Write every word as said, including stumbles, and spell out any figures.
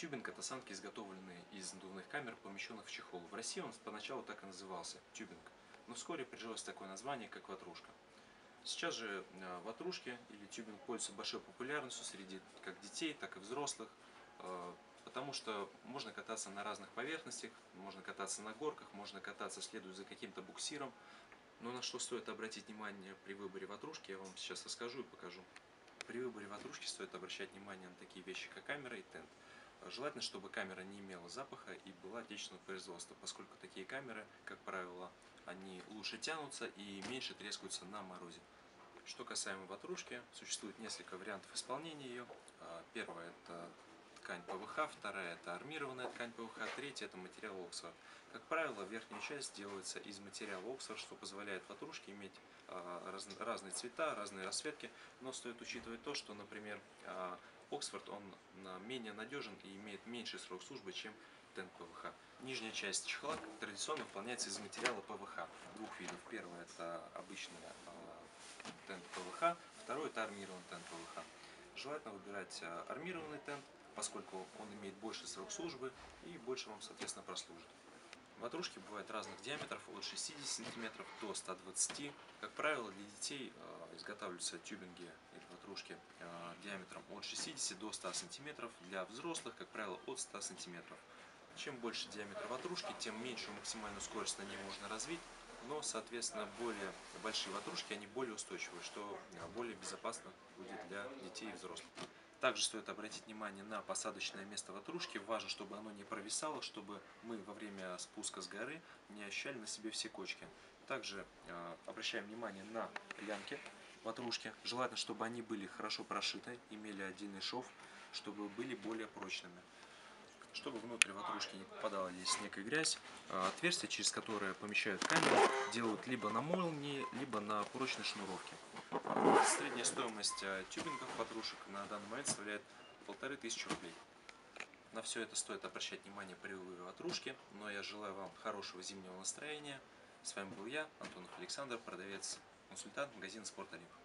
Тюбинг – это санки, изготовленные из надувных камер, помещенных в чехол. В России он поначалу так и назывался – тюбинг, но вскоре прижилось такое название, как ватрушка. Сейчас же э, ватрушки или тюбинг пользуются большой популярностью среди как детей, так и взрослых, э, потому что можно кататься на разных поверхностях, можно кататься на горках, можно кататься следуя за каким-то буксиром. Но на что стоит обратить внимание при выборе ватрушки, я вам сейчас расскажу и покажу. При выборе ватрушки стоит обращать внимание на такие вещи, как камера и тент. Желательно, чтобы камера не имела запаха и была отечественного производства, поскольку такие камеры, как правило, они лучше тянутся и меньше трескаются на морозе. Что касаемо ватрушки, существует несколько вариантов исполнения ее. Первая – это ткань пэ вэ ха, вторая – это армированная ткань пэ вэ ха, третья – это материал Оксфорд. Как правило, верхняя часть делается из материала Оксфорд, что позволяет ватрушке иметь раз, разные цвета, разные расцветки, но стоит учитывать то, что, например, Оксфорд он менее надежен и имеет меньший срок службы, чем тент пэ вэ ха. Нижняя часть чехла традиционно выполняется из материала пэ вэ ха двух видов. Первый – это обычный тент пэ вэ ха, второй – это армированный тент пэ вэ ха. Желательно выбирать армированный тент, поскольку он имеет больший срок службы и больше вам, соответственно, прослужит. Ватрушки бывают разных диаметров, от шестидесяти сантиметров до ста двадцати. Как правило, для детей изготавливаются тюбинги или ватрушки диаметром от шестидесяти до ста сантиметров, для взрослых, как правило, от ста сантиметров. Чем больше диаметр ватрушки, тем меньшую максимальную скорость на ней можно развить, но, соответственно, более большие ватрушки, они более устойчивые, что более безопасно будет для детей и взрослых. Также стоит обратить внимание на посадочное место ватрушки. Важно, чтобы оно не провисало, чтобы мы во время спуска с горы не ощущали на себе все кочки. Также э, обращаем внимание на лямки ватрушки. Желательно, чтобы они были хорошо прошиты, имели отдельный шов, чтобы были более прочными. Чтобы внутрь ватрушки не попадала ли снег и грязь, отверстия, через которые помещают камеру, делают либо на молнии, либо на прочной шнуровке. Средняя стоимость тюбингов ватрушек на данный момент составляет полторы тысячи рублей. На все это стоит обращать внимание при выборе ватрушки, но я желаю вам хорошего зимнего настроения. С вами был я, Антонов Александр, продавец-консультант магазина Спорт Олимп.